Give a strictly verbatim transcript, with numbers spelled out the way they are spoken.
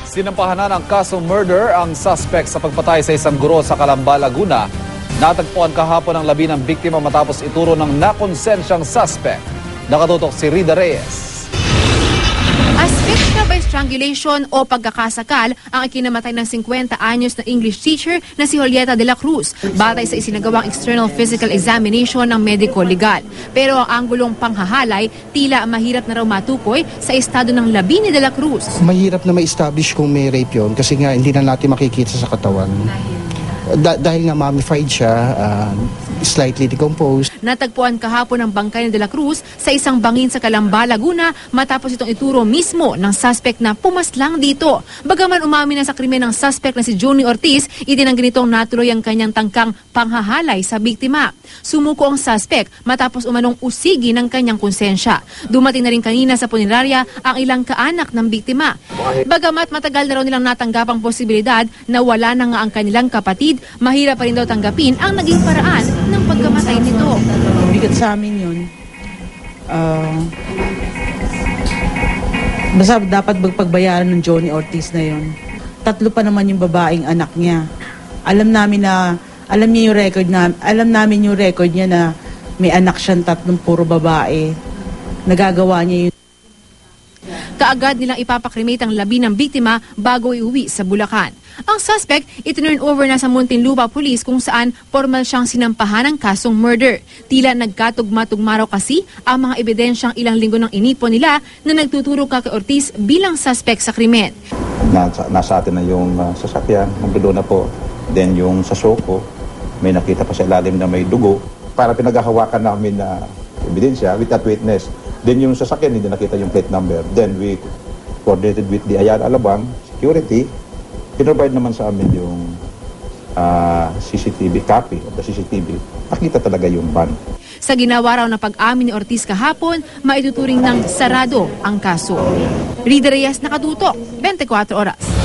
Sinampahan na ng kasong murder ang suspect sa pagpatay sa isang guro sa Calamba, Laguna. Natagpuan kahapon ang labi ng biktima matapos ituro ng nakonsensyang suspect. Nakatutok si Rida Reyes. Asphyxia by strangulation o pagkakasakal ang ikinamatay ng fifty anyos na English teacher na si Julieta de la Cruz batay sa isinagawang external physical examination ng medico legal. Pero ang anggulong panghahalay tila mahirap na raw matukoy sa estado ng labi ni de la Cruz. Mahirap na ma-establish kung may rape yun kasi nga hindi na natin makikita sa katawan. Da- dahil nga mummified siya, uh, slightly decomposed. Natagpuan kahapon ang bangkay ni de la Cruz sa isang bangin sa Calamba, Laguna matapos itong ituro mismo ng suspect na pumaslang dito. Bagaman umamin na sa krimen ng suspect na si Johnny Ortiz, itinanggi nitong natuloy ang kanyang tangkang panghahalay sa biktima. Sumuko ang suspect matapos umanong usigi ng kanyang konsensya. Dumating na rin kanina sa punerarya ang ilang kaanak ng biktima. Bagamat matagal na raw nilang natanggap ang posibilidad na wala na nga ang kanilang kapatid, mahirap pa rin daw tanggapin ang naging paraan ng pagkamatay nito. Bigat sa amin yun. Uh, basta dapat magpagbayaran ng Johnny Ortiz na yun. Tatlo pa naman yung babaeng anak niya. Alam namin na, alam niya yung record na, alam namin yung record niya na may anak siyang tatlong puro babae. Nagagawa niya yun. Kaagad nilang ipapakremate ang labi ng biktima bago iuwi sa Bulacan. Ang suspect itinurn over na sa Muntinlupa Police kung saan formal siyang sinampahan ng kasong murder. Tila nagkatugma-tugma raw kasi ang mga ebidensyang ilang linggo nang inipon nila na nagtuturo kay Ortiz bilang suspect sa krimen. Nasa, nasa atin na yung uh, sasakyan, nandoon na po. Then yung sa Soko, may nakita pa sa ilalim na may dugo. Para pinaghahawakan namin na ebidensya with that witness. Then yung sasakyan, hindi nakita yung plate number. Then we coordinated with the Ayala Alabang security. Pinrovide naman sa amin yung uh, C C T V copy of the C C T V. Nakita talaga yung van. Sa ginawa raw na pag-amin ni Ortiz kahapon, maituturing ng sarado ang kaso. Rida Reyes, nakatutok, twenty-four oras.